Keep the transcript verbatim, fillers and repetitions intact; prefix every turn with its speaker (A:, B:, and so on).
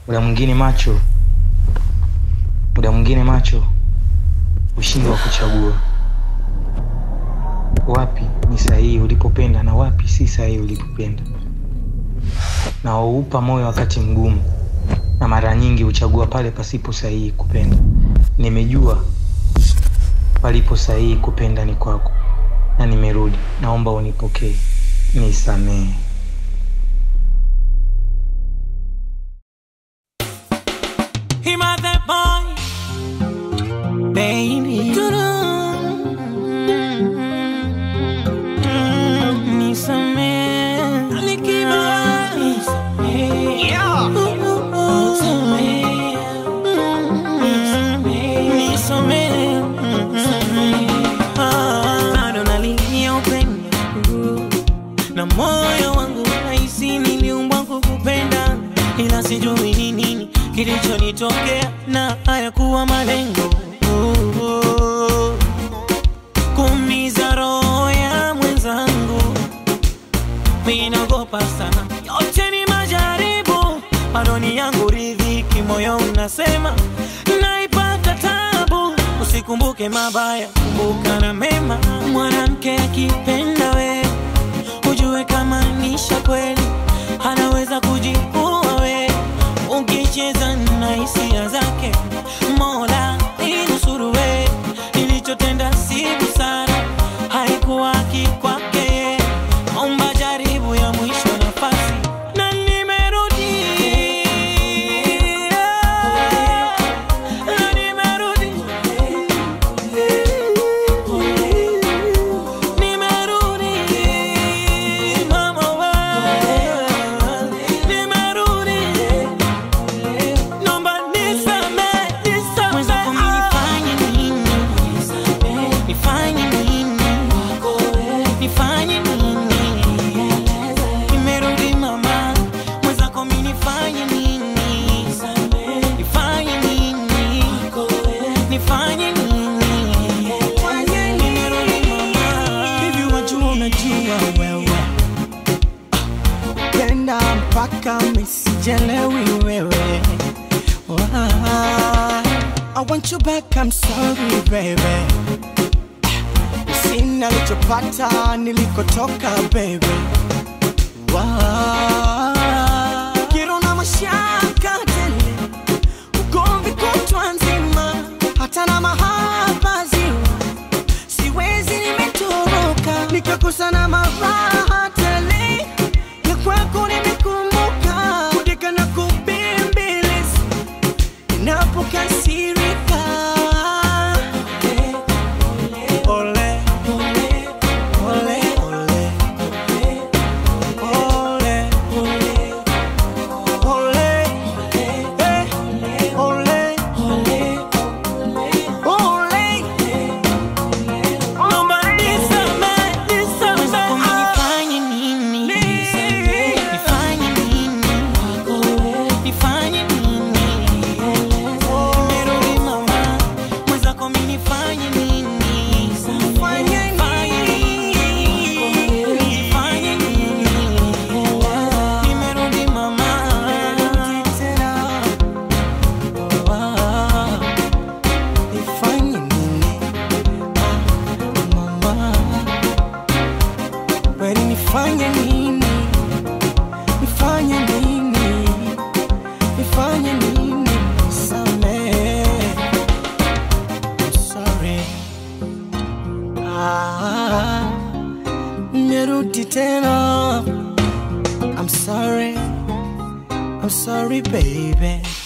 A: Muda mwingine macho, muda mwingine macho ushindwa kuchagua wapi ni sahihi ulipopenda na wapi si sahihi ulipopenda. Na uupa moyo wakati mgumu, na mara nyingi uchagua pale pasipo sahihi kupenda. Nimejua palipo sahihi kupenda ni kwako, na nimerudi, naomba unipokee, nisamehe.
B: Him a that boy, baby. Nisamehe, alikiba. Nisamehe, yeah. Nisamehe, nisamehe. Bado nalilia upendo, na moyo wangu nahisi niliumbwa kukupenda, ila sijui ni nini kilichonitokea na hayakuwa malengo. Oh, oh. Kuumiza roho ya mwenzangu, mimi naogopa sana. Yote ni majaribu, paroni yangu ridhiki, moyo unasema naipata tabu. Usikumbuke mabaya, kumbuka na mema. Mwanamke akipenda wewe, ujue kama nisha kweli, anaweza kujiua wewe ukicheza na hisia zake. Mola inusuru wewe, nilichotenda si busara, haikuwa kikwake. Omba jaribu ya mwisho nafasi, na nimerudi, na nimerudi, nimerudi, mama wewe, nimerudi. Nomba nisamehe, nisamehe. Mwenzako mimi nifanye nini? Nifanye nini? Nifanye nini? Nimerudi mama. Mwenzako mimi nifanye nini? Nifanye nini? Nifanye nini? Nimerudi mama. Hivi wajua unajua wewe, penda mpaka misijelewi wewe. I want you back, I'm sorry baby. Sina lichopata nilikotoka baby. Kero na mashaka tele, ugomvi kutwa nzima, hata na mahaba ziwa, siwezi nimetoroka, nikakosa na maraha tele. Ya kwako nimekumbuka, kudeka na kubembeleza ninapokasirika. Ole, ole, ole, ole, ole, ole, ole, ole. Nomba nisamehe, nisamehe. Nifanye nini? Nifanye nini? Nifanye nini? Nimerudi mama. Mwenzako mimi nifanye nini? Nifanye nini? Nifanye nini? Nimerudi mama. Nifanye nini? Mama, kweli nifanye nini? Nifanye nini? Nifanye nini? Nisamehe. I'm sorry. Ah, nimerudi tena. I'm sorry. I'm sorry baby.